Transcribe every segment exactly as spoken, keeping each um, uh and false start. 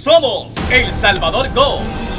Somos El Salvador Go.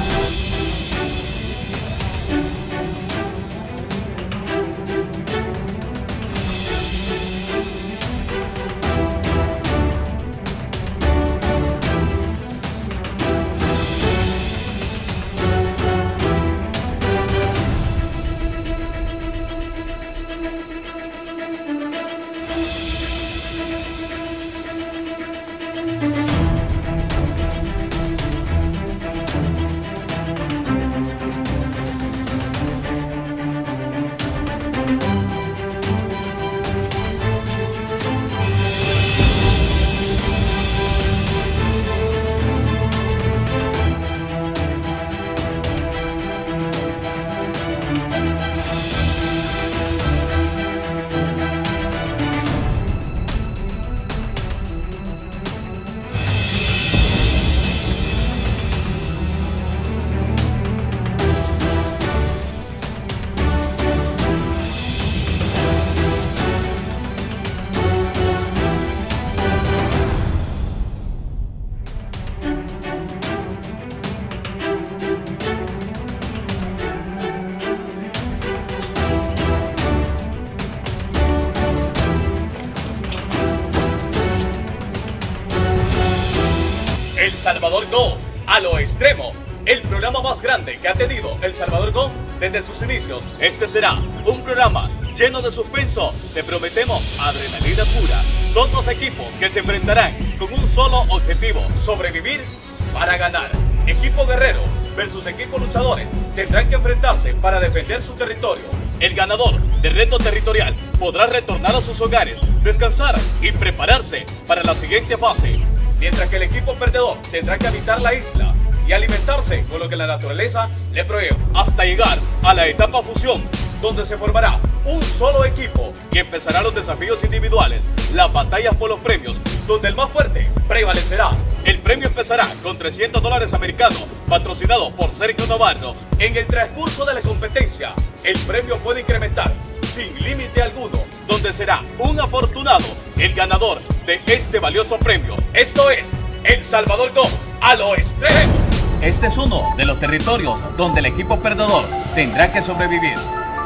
El Salvador Go a lo extremo, el programa más grande que ha tenido El Salvador Go desde sus inicios. Este será un programa lleno de suspenso. Te prometemos adrenalina pura. Son dos equipos que se enfrentarán con un solo objetivo: sobrevivir para ganar. Equipo guerrero versus equipo luchadores tendrán que enfrentarse para defender su territorio. El ganador del reto territorial podrá retornar a sus hogares, descansar y prepararse para la siguiente fase. Mientras que el equipo perdedor tendrá que habitar la isla y alimentarse con lo que la naturaleza le provee, hasta llegar a la etapa fusión, donde se formará un solo equipo y empezarán los desafíos individuales, las batallas por los premios, donde el más fuerte prevalecerá. El premio empezará con trescientos dólares americanos, patrocinado por Sergio Navarro. En el transcurso de la competencia, el premio puede incrementar sin límite alguno, donde será un afortunado el ganador de este valioso premio. Esto es El Salvador Go a lo extremo. Este es uno de los territorios donde el equipo perdedor tendrá que sobrevivir.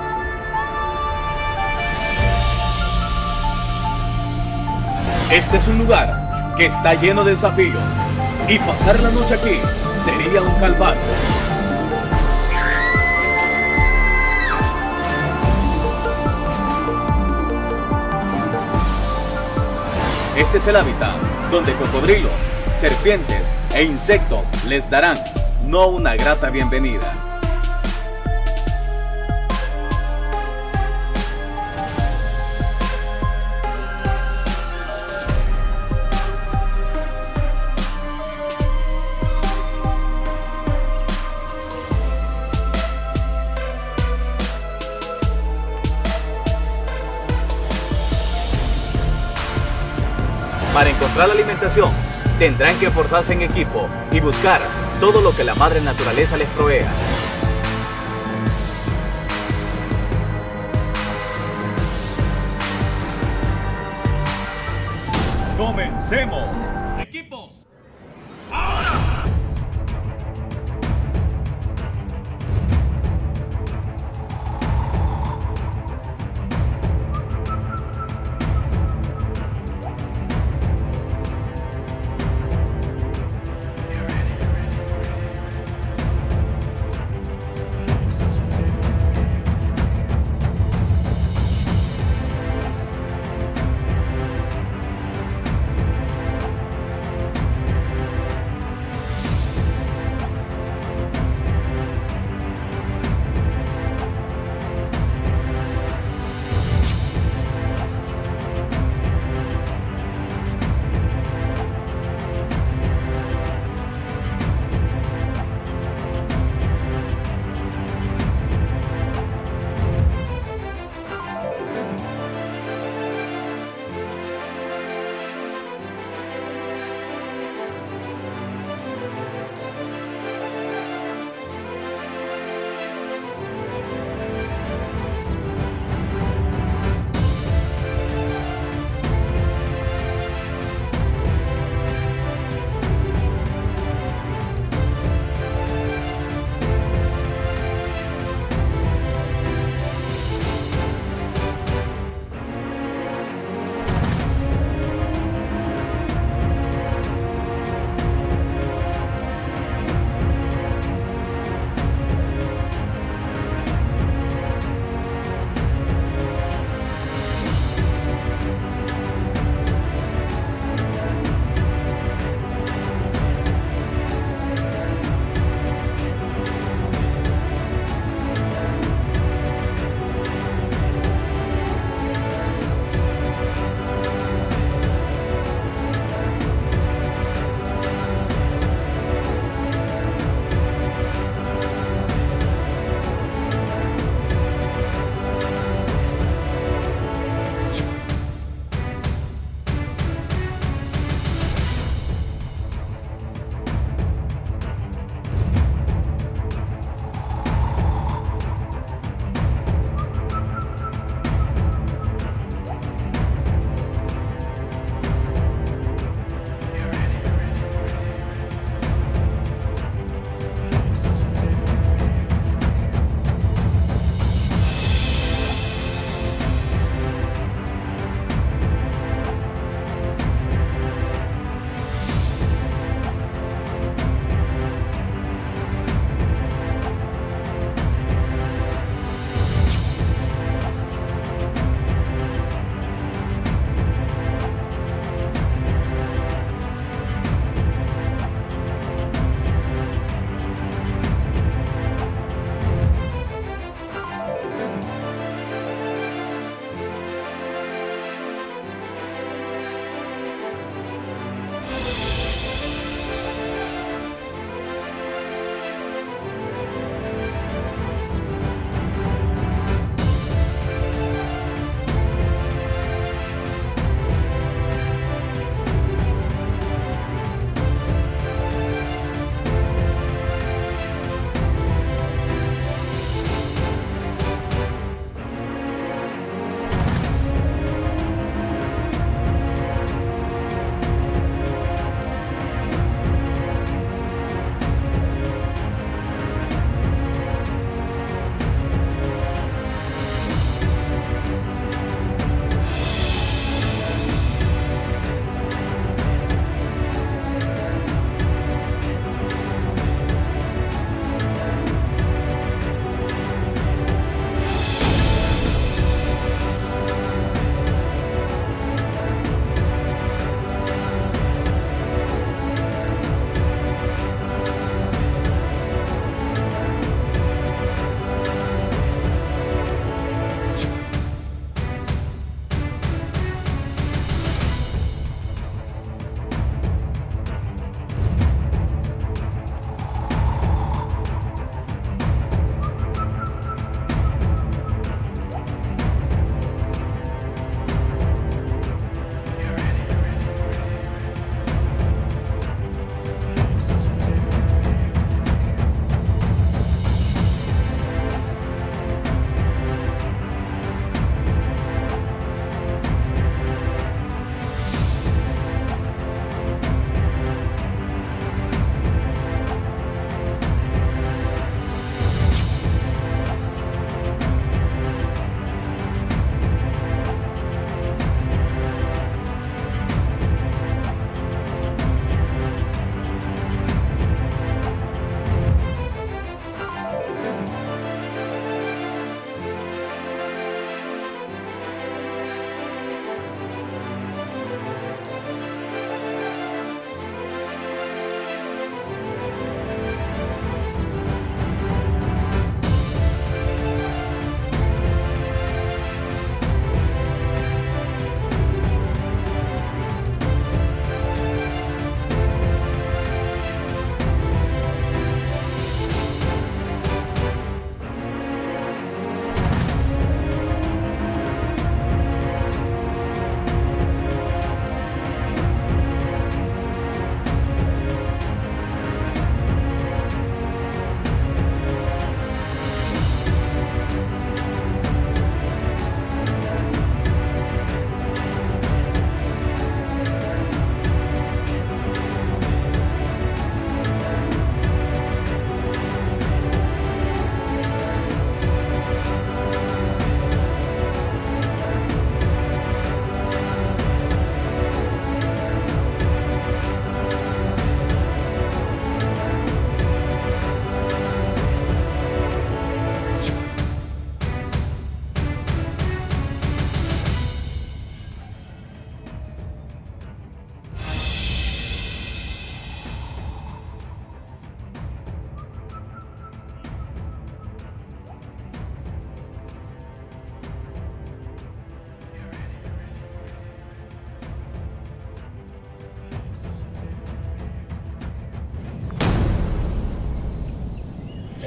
Este es un lugar que está lleno de desafíos y pasar la noche aquí sería un calvario. Este es el hábitat donde cocodrilos, serpientes e insectos les darán no una grata bienvenida. Para encontrar la alimentación, tendrán que esforzarse en equipo y buscar todo lo que la madre naturaleza les provea. ¡Comencemos! ¡Equipos! ¡Ahora!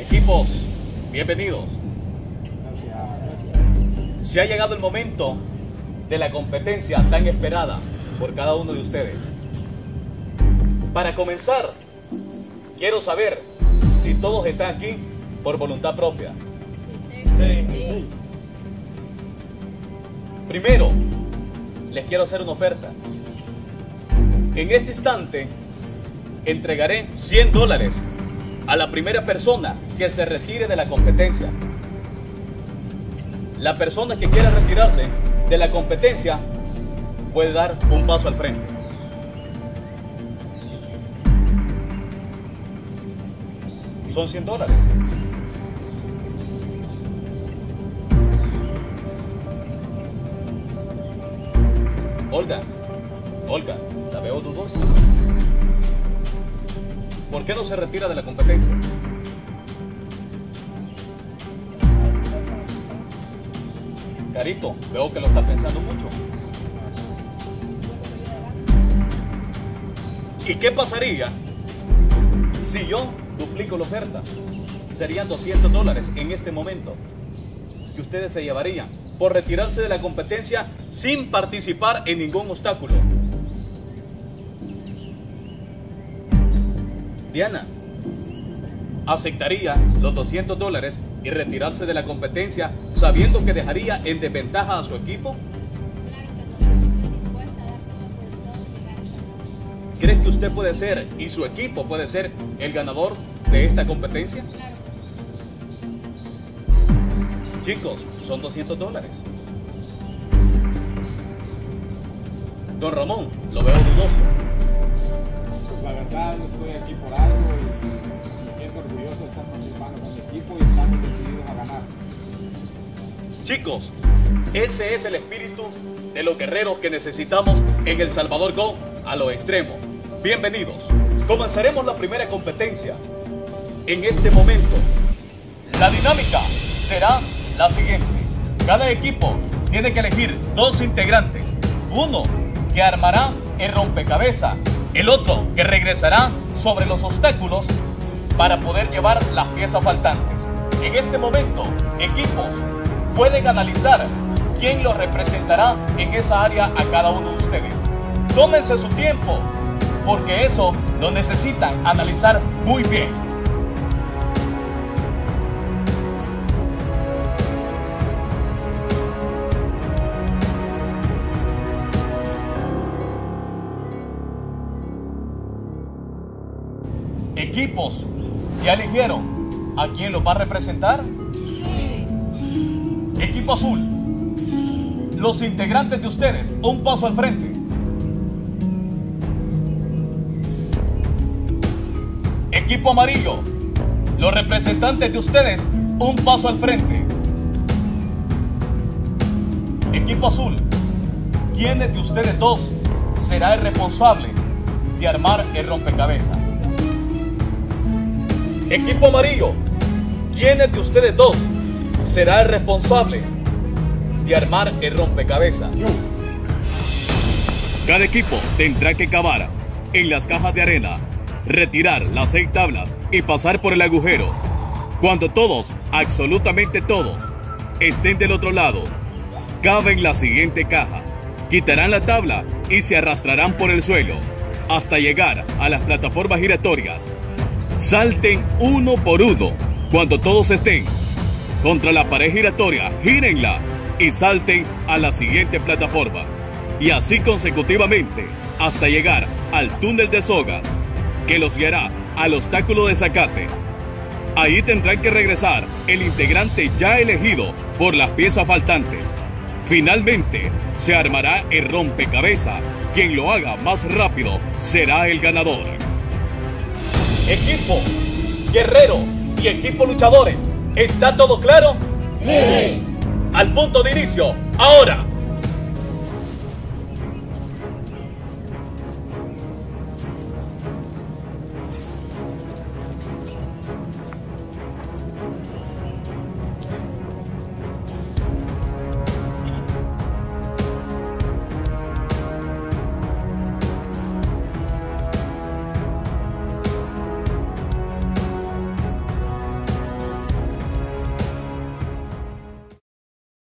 Equipos, bienvenidos. Se ha llegado el momento de la competencia tan esperada por cada uno de ustedes. Para comenzar, quiero saber si todos están aquí por voluntad propia. Sí. Primero, les quiero hacer una oferta. En este instante, entregaré cien dólares a la primera persona que se retire de la competencia. La persona que quiera retirarse de la competencia puede dar un paso al frente. Son cien dólares. Olga, Olga, la veo dudosa. ¿Por qué no se retira de la competencia? Carito, veo que lo está pensando mucho. ¿Y qué pasaría si yo duplico la oferta? Serían doscientos dólares en este momento que ustedes se llevarían por retirarse de la competencia sin participar en ningún obstáculo. Diana, ¿aceptaría los doscientos dólares y retirarse de la competencia sabiendo que dejaría en desventaja a su equipo? ¿Cree que usted puede ser y su equipo puede ser el ganador de esta competencia? Chicos, son doscientos dólares. Don Ramón, lo veo dudoso. Pues la verdad, estoy aquí por algo y me siento orgulloso de estar participando con mi equipo y estamos decididos a ganar. Chicos, ese es el espíritu de los guerreros que necesitamos en El Salvador Go a lo extremo. Bienvenidos. Comenzaremos la primera competencia. En este momento, la dinámica será la siguiente. Cada equipo tiene que elegir dos integrantes. Uno que armará el rompecabezas, el otro que regresará sobre los obstáculos para poder llevar las piezas faltantes. En este momento, equipos pueden analizar quién los representará en esa área a cada uno de ustedes. Tómense su tiempo, porque eso lo necesitan analizar muy bien. Equipos, ¿ya eligieron a quién los va a representar? Sí. Equipo azul, los integrantes de ustedes, un paso al frente. Equipo amarillo, los representantes de ustedes, un paso al frente. Equipo azul, ¿quién de ustedes dos será el responsable de armar el rompecabezas? Equipo amarillo, ¿quién de ustedes dos será el responsable de armar el rompecabezas? Cada equipo tendrá que cavar en las cajas de arena, retirar las seis tablas y pasar por el agujero. Cuando todos, absolutamente todos, estén del otro lado, caben la siguiente caja, quitarán la tabla y se arrastrarán por el suelo hasta llegar a las plataformas giratorias. Salten uno por uno. Cuando todos estén contra la pared giratoria, gírenla y salten a la siguiente plataforma. Y así consecutivamente hasta llegar al túnel de sogas, que los guiará al obstáculo de zacate. Ahí tendrán que regresar el integrante ya elegido por las piezas faltantes. Finalmente, se armará el rompecabezas. Quien lo haga más rápido será el ganador. Equipo guerrero y equipo luchadores, ¿está todo claro? Sí. Al punto de inicio, ahora.